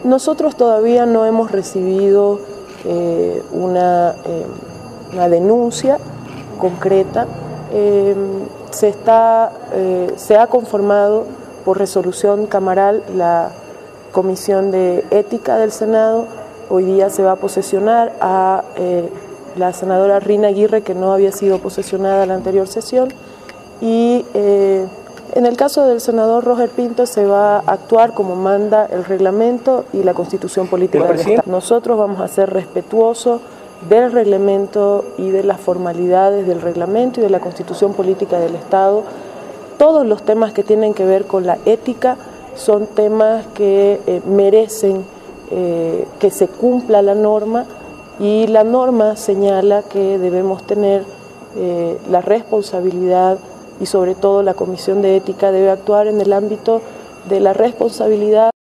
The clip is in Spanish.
Nosotros todavía no hemos recibido una denuncia concreta. Se ha conformado por resolución camaral la Comisión de Ética del Senado. Hoy día se va a posesionar a la senadora Rina Aguirre, que no había sido posesionada en la anterior sesión, y en el caso del senador Roger Pinto se va a actuar como manda el reglamento y la Constitución Política del Estado. Nosotros vamos a ser respetuosos del reglamento y de las formalidades del reglamento y de la Constitución Política del Estado. Todos los temas que tienen que ver con la ética son temas que merecen que se cumpla la norma, y la norma señala que debemos tener la responsabilidad, y sobre todo la Comisión de Ética debe actuar en el ámbito de la responsabilidad